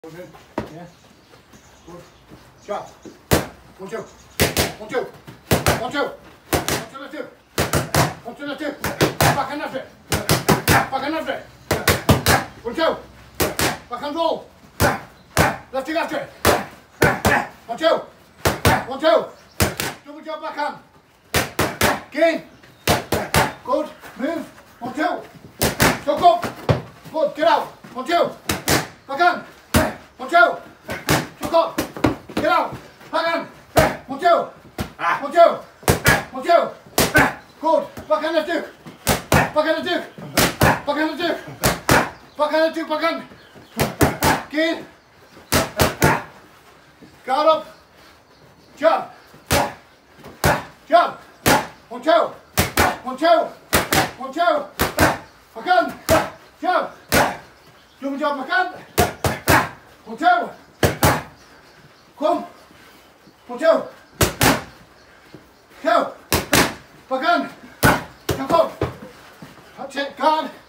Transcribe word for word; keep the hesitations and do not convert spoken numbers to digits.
Yeah. Good. Sharp. One, two. One, two. One, two. One, two, left two. One, two, left two. Back and left it. Back and left it. One, two. Back and roll. Lefty, lefty. One, two. One, two. Double jump back hand. Gain. Good. Move. One, two. Tuck up. Good. Get out. One, two. Back hand. One, two. Tuck up. Get out. Back hand. One, two. One, two. One, two. Good. Back hand, left two. Back hand, left two. Back hand, left two. Back hand, left two. Back hand. Gain. Guard up. Jump. Jump. One, two. One, two. One, two. Back hand. Jump. Double jump back hand. One, two. Come. One, two. Two. Back hand. Jump up. That's it. Guard.